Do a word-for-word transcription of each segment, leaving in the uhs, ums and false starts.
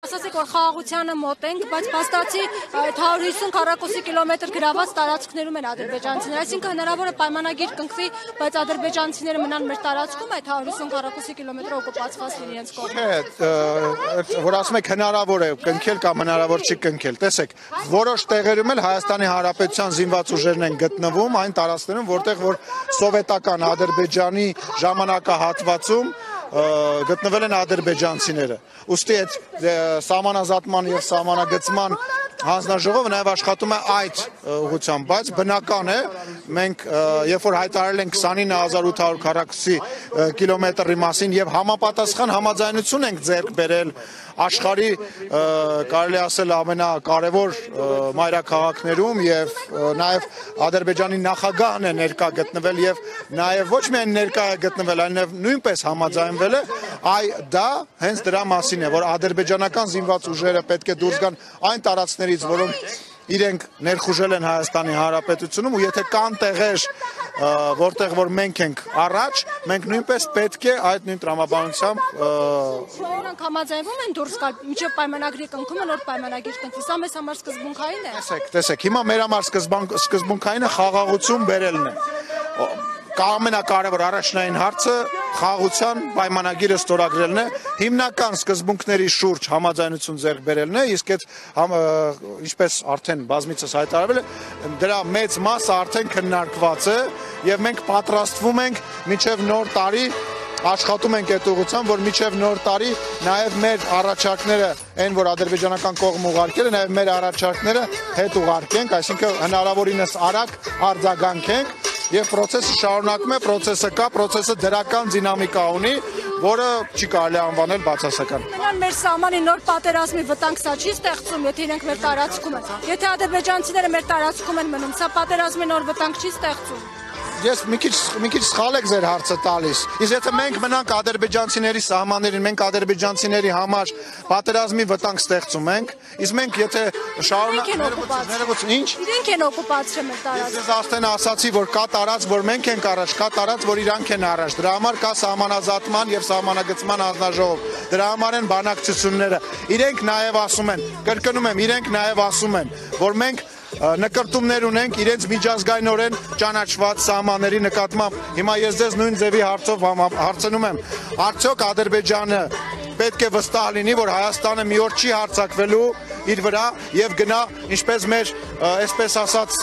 Ասացիք, որ խաղաղությանը մոտ ենք, բայց փաստացի այդ հարյուր հիսուն քառակուսի կիլոմետր գրաված տարածքներում են ադրբեջանցիները, այսինքն հնարավոր է պայմանագիր կնքվի, բայց ադրբեջանցիները մնան մեր տարածքում, այդ հարյուր հիսուն քառակուսի կիլոմետրը օկուպացված լինի իրենց կողմից։ Չէ, որ ասում եք հնարավոր է կնքել կամ հնարավոր չի կնքել։ Տեսեք, որոշ տեղերում էլ Հայաստանի Հանրապետության զինված ուժերն են գտնվում այն տարածքներում, որտեղ որ սովետական Ադրբեջանի ժամանակահատվածում գտնվել են ադրբեջանցիները։ Ուստի այդ սահմանազատման եւ սահմանագծման հանձնաժողովը նաև աշխատում է այդ ուղղությամբ, բայց բնական է մենք երբ որ հայտարարել են քսանինը հազար ութ հարյուր քառակուսի կիլոմետրի մասին եւ համապատասխան համաձայնություն ենք ձեռք բերել աշխարհի կարելի ասել ամենակարևոր մայրաքաղաքներում եւ նաեւ Ադրբեջանի նախագահն է ներկա գտնվել եւ նաեւ ոչ միայն ներկա է գտնվել, այլև նույնպես համաձայնվել է, այ դա հենց դրա մասին է, որ ադրբեջանական զինված ուժերը պետք է դուրս գան այն տարածքներից, որոնք իրենք ներխուժել են Հայաստանի Հանրապետությունում ու եթե կան տեղեր, որտեղ որ մենք ենք առաջ, մենք նույնպես պետք է այդ նույն տրամաբանությամբ Նրանք համաձայնվում են դուրս գալ, մինչև պայմանագրի կնքումը նոր պայմանագիր կնքվի, սա մեզ համար սկզբունքային է։ Տեսեք, տեսեք, հիմա մեր համար սկզբունքայինը խաղաղություն բերելն է։ Ամենակարևոր առաջնային հարցը խաղաղության պայմանագիրը ստորագրելն է, հիմնական սկզբունքների շուրջ համաձայնություն ձեռք բերելն է, իսկ այդ ինչպես արդեն բազմիցս հայտարարվել է, դրա մեծ մասը արդեն քննարկված է եւ մենք պատրաստվում ենք մինչեւ նոր տարի աշխատում ենք այդ ուղղությամբ, որ մինչև նոր տարի նաև մեր առաջարկները, այն որ ադրբեջանական կողմը ուղարկել է, նաև մեր առաջարկները հետ ուղարկենք, այսինքն հնարավորինս արագ արձագանքենք եւ process-ը շարունակում է, process-ը կա, process-ը դրական դինամիկա ունի, որը չի կարելի անվանել բացասական։ Նրան մեր սահմանի նոր պատերազմի վտանգ սա չի ստեղծում, եթե իրենք մեր տարածքում են։ Եթե ադրբեջանցիները մեր տարածքում են մնում, սա պատերազմի նոր վտանգ չի ստեղծում։ Ես մի քիչ մի քիչ սխալ եք ձեր հարցը տալիս։ Իսկ եթե մենք մնանք ադրբեջանցիների սահմաններին, մենք ադրբեջանցիների համար պատերազմի վտանգ ստեղծում ենք, իսկ մենք եթե շարունակենք ինչ իրենք են օկուպացրել մեր տարածքը։ Ես արդեն ասացի, որ կա տարածք, որ մենք ենք առաջ, կա տարածք, որ իրանք են առաջ։ Դրա համար կա սահմանազատման եւ սահմանագծման հանձնաժողով։ Դրա համար են բանակցությունները։ Իրենք նաեւ ասում են, կրկնում եմ, իրենք նաեւ ասում են, որ մենք նկարտումներ ունենք իրենց միջազգայինորեն ճանաչված սահմանների նկատմամբ։ Հիմա ես ձեզ նույն ձևի հարցով հարցնում եմ, արդյոք Ադրբեջանը պետք է վստահ լինի, որ Հայաստանը մի օր չի հարձակվելու իր վրա եւ գնա, ինչպես մեր այսպես ասած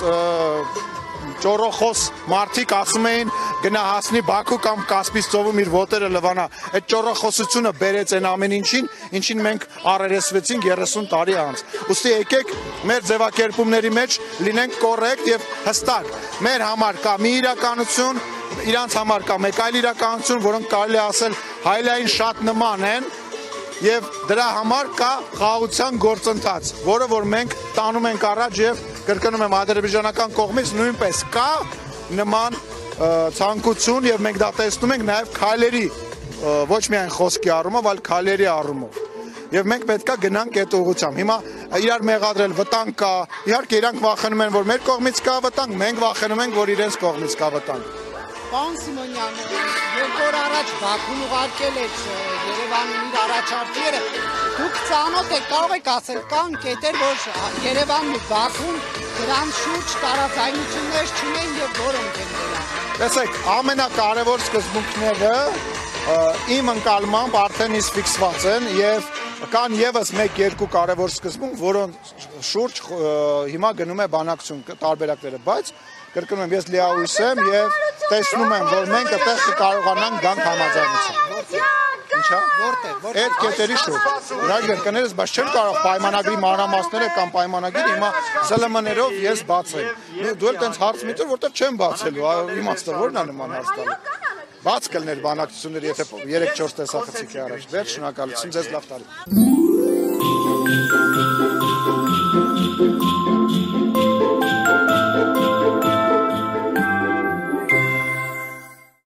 ճորոխոս մարդիկ ասում էին գնա հասնի Բաքու կամ Կասպից ծովում իր ոտերը լվանա։ Այդ ճորոխոսությունը բերեց այն ամեն ինչին, ինչին մենք առերեսվեցինք երեսուն տարի անց։ Ուստի եկեք մեր ձևակերպումների մեջ լինենք կոռեկտ եւ հստակ։ Մեր համար կա մի իրականություն, իրանց համար կա մեկ այլ իրականություն, որոնք կարելի ասել հայլային շատ նման են եւ դրա համար կա խաղաղության գործընթաց, որը որ մենք տանում ենք առաջ եւ կրկնում եմ ադրբեջանական կողմից նույնպես կա նման ցանկություն եւ մենք դա տեսնում ենք նաեւ քայլերի ոչ միայն խոսքի առումով, այլ քայլերի առումով։ Եվ մենք պետքա գնանք այդ ուղղությամբ։ Հիմա իրար մեղադրել վտանգ կա, իհարկե իրանք վախենում են, որ մեր կողմից կա վտանգ, մենք վախենում ենք, որ իրենց կողմից կա վտանգ։ Պարոն Սիմոնյան, երբ որ առաջ Բաքուն ուղարկել եք Երևանին իր առաջարկները, դուք ծանոթ եք, կարող եք ասել, կան կետեր, որ Երևանն ու Բաքուն դրան շուրջ տարաձայնություններ չունեն եւ որոնք են դրանք։ Տեսեք, ամենակարևոր սկզբունքները իմ ընկալմամբ արդեն իսկ ֆիքսված են եւ կան եւս մեկ-երկու կարևոր սկզբունք, որոնց շուրջ հիմա գնում է բանակցություն տարբերակները, բայց կրկնում եմ, ես լիահույս եմ եւ տեսնում եմ, որ մենք այդտեղ կկարողանանք գանք համաձայնության։ Ինչա՞։ Որտե՞ղ։ Այդ կետերի շուրջ։ Ուղղակի կներես, բայց չեմ կարող պայմանագրի մանրամասները կամ պայմանագիր հիմա Զ Л M-ներով ես բացել։ Դու էլ տենց հարց մի տուր, որտեղ չեմ բացելու, իմաստը ո՞րն է նման հարց տալու։ Բաց կլներ բանակցությունները, եթե երեք չորս տեսախցիկ է առաջ։ Վերջ, շնորհակալություն, ձեզ լավ տարի։